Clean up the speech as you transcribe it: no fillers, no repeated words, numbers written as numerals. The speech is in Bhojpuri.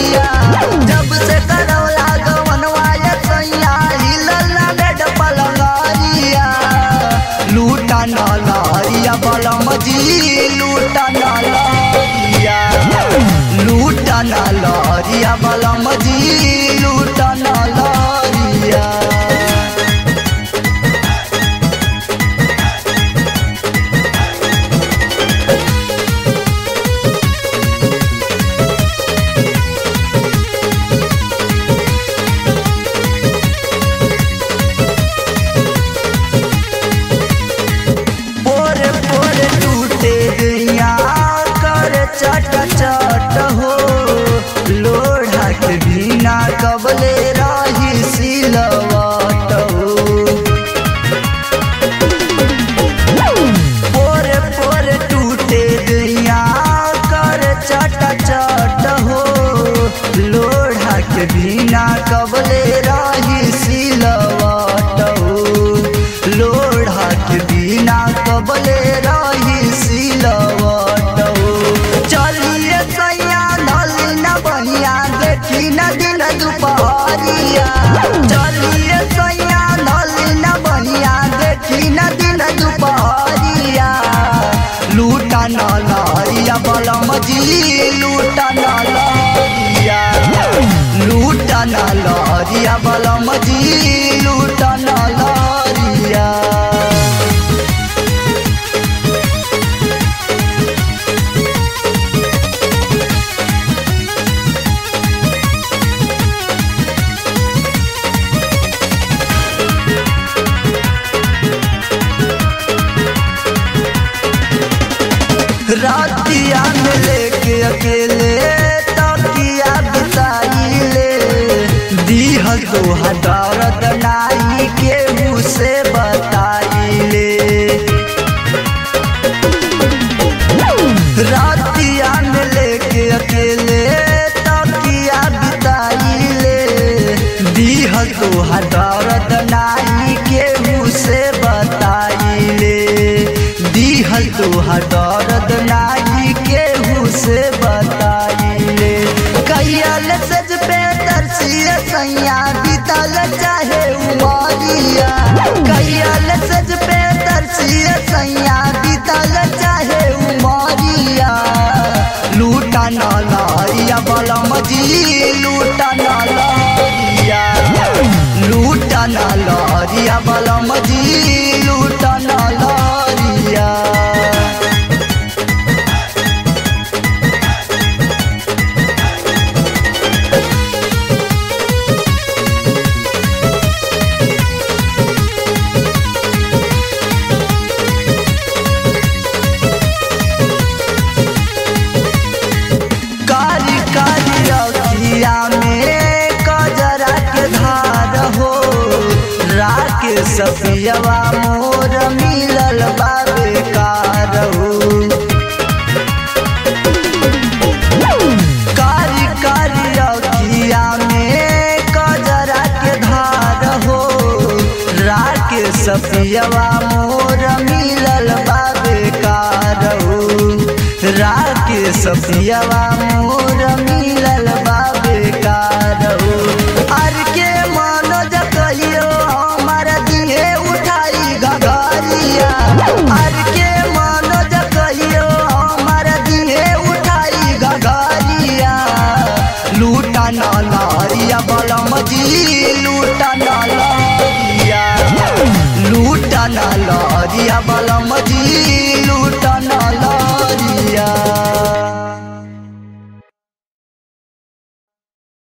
लहरिया जब से करौला गवनवा ये सैया हिलल ना बेड पलंगरिया लूटा ना लहरिया बलम जी लूटा ना लहरिया लूटा ना लहरिया बलम जी लूटा ना लहरिया। चट चट हो लोढ़ा के बिना कबले रही सिलवट हो पोरे पोरे टूटे दिया कर चट चट हो लोढ़ा के बिना कबले रही सिलवट हो लोढ़ा के बिना कबले रही सिलवट हो। चलिए सैया नली न बनिया देखी न दिन दुपहरिया चलिए सैया नली न बनिया देखी न दिन दुपहरिया लूटा न लहरिया बलम जी लूटा न लहरिया लूटा न लहरिया बलम जी लूटा न लहरिया। रातिया में लेके अकेले तकिया बिताइले दीहल तो हटारत नाई के मुँह से बताइले रातिया में लेके अकेले तकिया बिताइले दीहल तो हटारत नाई के मुँह से बताइले दीहल तो हटारत नाई के से बताइले कैयल सज पे तरसिए सैया बीतल चाहे उमरिया कैयल सज पे तरसिए सैया बीतल चाहे उमरिया लूटा न लहरिया बलम जी लूटा न लहरिया लूटा न लहरिया बलम जी लूटा न लहरिया। सफियवा मोर मिलल बाबे कारहू कारी कारी अखिया में कजरा के धार हो राके सफियवा मोर मिलल बाबे कारहू राके सफियवा मोर मिलल बाबे कारहू। अर के मानो जकइयो अर के मानो जकइयो हमार दिहे उठाई गगरिया लूटा न लहरिया बलम जी लूटा न लहरिया लूटा न लहरिया बलम जी